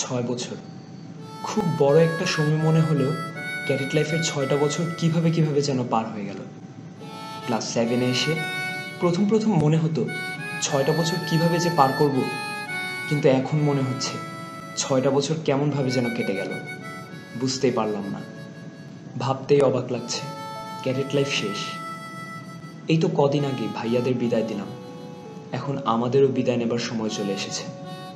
6 বছর খুব বড় একটা সময় মনে হলেও ক্যাডেট লাইফের 6টা বছর কিভাবে যেন পার হয়ে গেল। ক্লাস 7-এ এসে প্রথম মনে হতো 6টা বছর কিভাবে যে পার করব, কিন্তু এখন মনে হচ্ছে 6টা বছর কেমনভাবে যেন কেটে গেল, বুঝতেই পারলাম না। ভাবতেই অবাক লাগছে, ক্যাডেট লাইফ শেষ। এই তো কদিন আগে ভাইয়াদের বিদায় দিলাম, এখন আমাদেরও বিদায় নেবার সময় চলে এসেছে।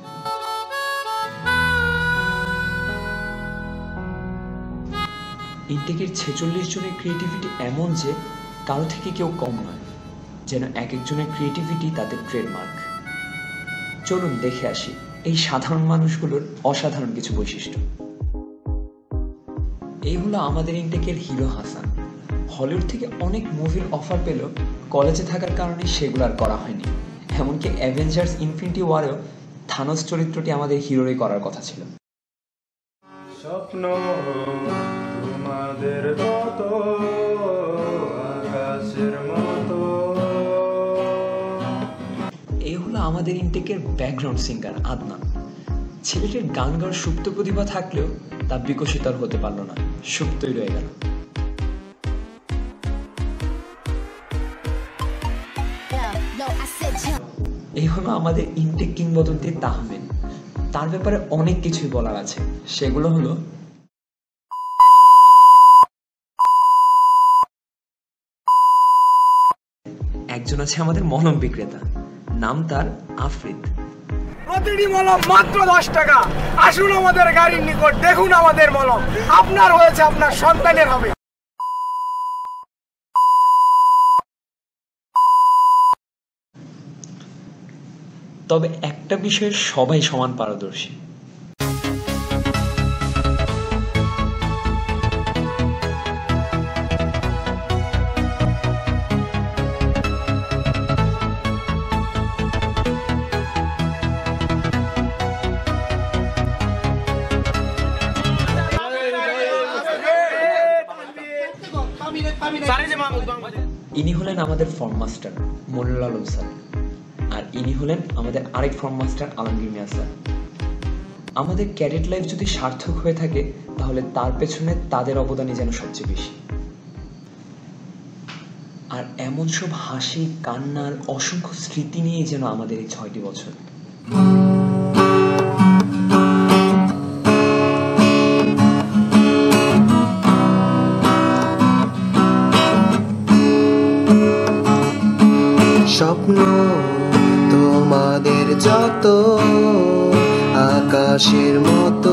ইনটেকের 46 জনের ক্রিয়েটিভিটি এমন যে কারো থেকে কেউ কম নয়, যেন এক একজনের ক্রিয়েটিভিটি তাদের ট্রেডমার্ক। চলুন দেখে আসি এই সাধারণ মানুষগুলোর অসাধারণ কিছু বৈশিষ্ট্য। এই হলো আমাদের ইনটেকের হিরো হাসান। হলিউড থেকে অনেক মুভির অফার পেল, কলেজে থাকার কারণে সেগুলো আর করা হয়নি। এমনকি অ্যাভেঞ্জার্স ইনফিনিটি ওয়ারেও থানোস চরিত্রটি আমাদের হিরোরই করার কথা ছিল। স্বপ্ন তোমাদের কত আকাশের মতো। এই হলো আমাদের ইনটেকের ব্যাকগ্রাউন্ড সিঙ্গার আদনান। ছেলেটির গান গাওয়ার সুপ্ত প্রতিভা থাকলেও তা বিকশিত আর হতে পারল না, সুপ্তই রয়ে গেল। এই হলো আমাদের ইনটেক কিংবদন্তি তাহমিদ। তার ব্যাপারে অনেক কিছুই বলার আছে, সেগুলো হলো একজন আছে আমাদের মলম বিক্রেতা, নাম তার আফরিদ। প্রতিটি মলম মাত্র 10 টাকা। আসুন আমাদের গাড়ির নিকট, দেখুন আমাদের মলম, আপনার হয়েছে আপনার সন্তানের হবে। তবে একটা বিষয়ে সবাই সমান পারদর্শী। ইনি হলেন আমাদের form master Monirul Alam sir, আর ইনি হলেন আমাদের আরেক form master Alamgir Mia sir. আমাদের ক্যাডেট লাইফ যদি সার্থক হয়ে থাকে তাহলে তার পেছনে তাদের অবদানই যেন সবচেয়ে বেশি। আর এমন সব হাসি কান্নার অসংখ্য স্মৃতি নিয়ে যেন আমাদের এই 6টি বছর। স্বপ্ন তোমাদের যত আকাশের মতো,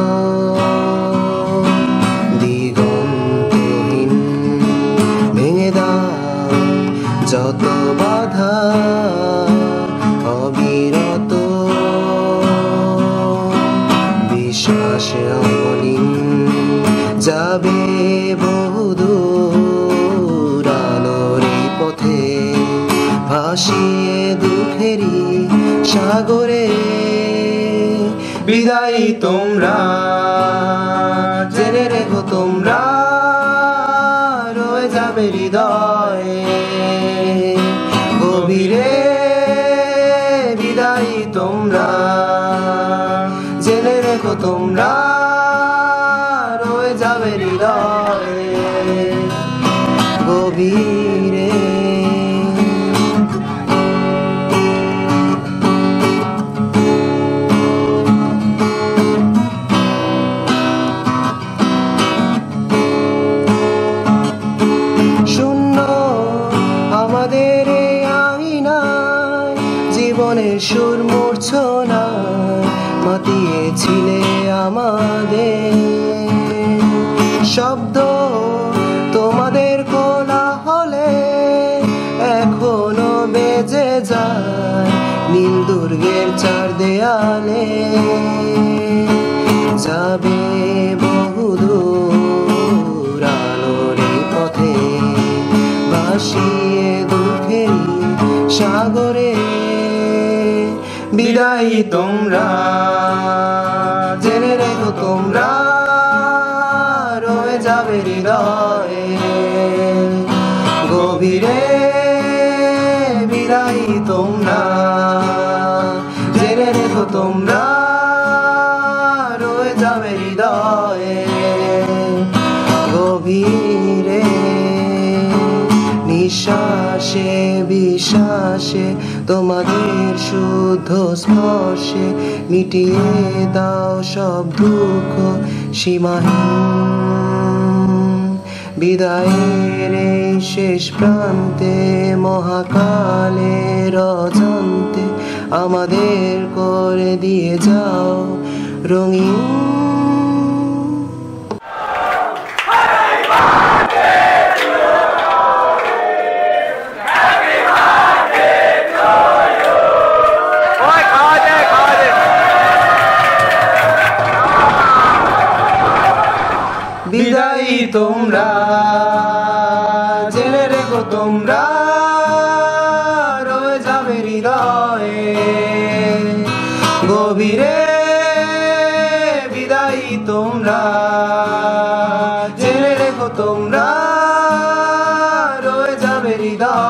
দিগন্তহীন ভেঙে দাও যত বাধা অবিরত, বিশ্বাসে অমলিন যাবে বহুদূর আলোর পথে, ভাসিয়ে দুঃখেরই সাগরে। বিদায়ী তোমরা, জেনে রেখো তোমরা রয়ে যাবে হৃদয়ে গভীরে। বিদায়ী তোমরা, জেনে রেখো তোমরা রয়ে যাবে হৃদয়ে গভীরে। জীবনের সুর মূর্ছনায় মাতিয়েছিলে আমাদের, শব্দ তোমাদের কোলাহলে এখনো বেজে যায় নীল দুর্গের 4 দেয়ালে। যাবে বহুদূর আলোর পথে, ভাসিয়ে দুঃখেরই সাগরে। বিদায়ী তোমরা, জেনে রেখো তোমরা রয়ে যাবে হৃদয়ে গভীরে। বিদায়ী তোমরা, জেনে রেখো তোমরা বর্ষে তোমাদের শুদ্ধ স্পর্শে মিটিয়ে দাও সব দুঃখ সীমাহীন। বিদায়ের এই শেষ প্রান্তে মহাকালের অজান্তে আমাদের করে দিয়ে যাও রঙিন। বিদায়ী তোমরা, জেনে রেখো তোমরা রয়ে যাবে হৃদয়ে গভীরে। বিদায়ী তোমরা, জেনে রেখো তোমরা রয়ে যাবে হৃদয়ে।